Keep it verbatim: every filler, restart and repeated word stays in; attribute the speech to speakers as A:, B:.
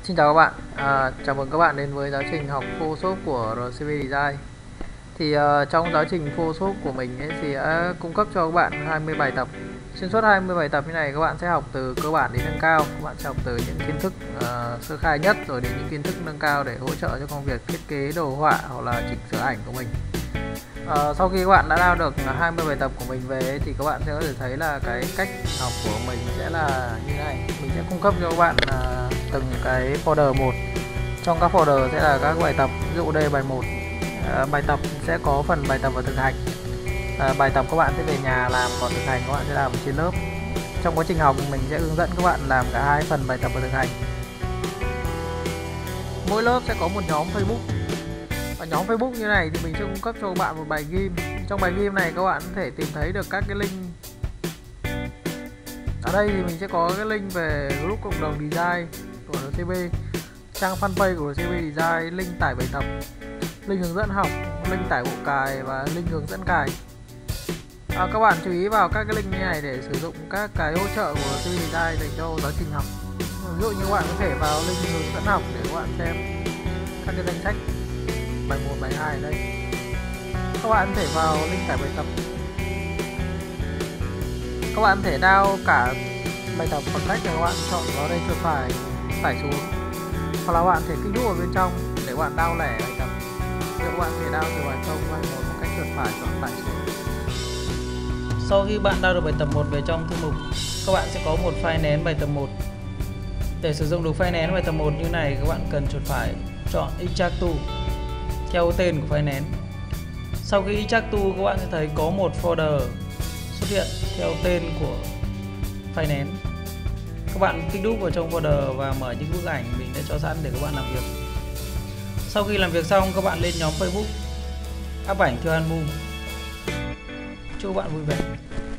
A: Xin chào các bạn, à, chào mừng các bạn đến với giáo trình học Photoshop của rờ xê bê Design. Thì uh, trong giáo trình Photoshop của mình ấy, thì đã cung cấp cho các bạn hai mươi bài tập. Xuyên suốt hai mươi bài tập như này các bạn sẽ học từ cơ bản đến nâng cao. Các bạn sẽ học từ những kiến thức uh, sơ khai nhất rồi đến những kiến thức nâng cao để hỗ trợ cho công việc thiết kế đồ họa hoặc là chỉnh sửa ảnh của mình. Uh, sau khi các bạn đã download được hai mươi bài tập của mình về ấy, thì các bạn sẽ có thể thấy là cái cách học của mình sẽ là như này. Mình sẽ cung cấp cho các bạn uh, từng cái folder một. Trong các folder sẽ là các bài tập. Ví dụ đây bài một, uh, bài tập sẽ có phần bài tập và thực hành. uh, Bài tập các bạn sẽ về nhà làm, còn thực hành các bạn sẽ làm trên lớp. Trong quá trình học mình sẽ hướng dẫn các bạn làm cả hai phần bài tập và thực hành. Mỗi lớp sẽ có một nhóm Facebook. Ở nhóm Facebook như này thì mình sẽ cung cấp cho các bạn một bài game. Trong bài game này các bạn có thể tìm thấy được các cái link. Ở đây thì mình sẽ có cái link về group cộng đồng design của rờ xê bê, trang fanpage của rờ xê bê Design, link tải bài tập, link hướng dẫn học, link tải bộ cài và link hướng dẫn cài. À, các bạn chú ý vào các cái link như này để sử dụng các cái hỗ trợ của rờ xê bê Design dành cho giáo trình học. Ví dụ như các bạn có thể vào link hướng dẫn học để các bạn xem các cái danh sách bài một, bài hai ở đây. Các bạn có thể vào link tải bài tập. Các bạn có thể download cả bài tập bằng cách là các bạn chọn vào đây chuột phải tải xuống, hoặc là các bạn có thể kích đúp vào bên trong để các bạn download lẻ bài tập. Nếu các bạn có thể download từ bài không bài một một cách chuột phải chọn tải xuống. Sau khi bạn download được bài tập một về trong thư mục, các bạn sẽ có một file nén bài tập một. Để sử dụng được file nén bài tập một như này, các bạn cần chuột phải chọn Extract To theo tên của file nén. Sau khi Extract To, các bạn sẽ thấy có một folder xuất hiện theo tên của file nén. Các bạn kích đúp vào trong folder và mở những bức ảnh mình đã cho sẵn để các bạn làm việc. Sau khi làm việc xong, các bạn lên nhóm Facebook, up ảnh theo album. Chúc các bạn vui vẻ.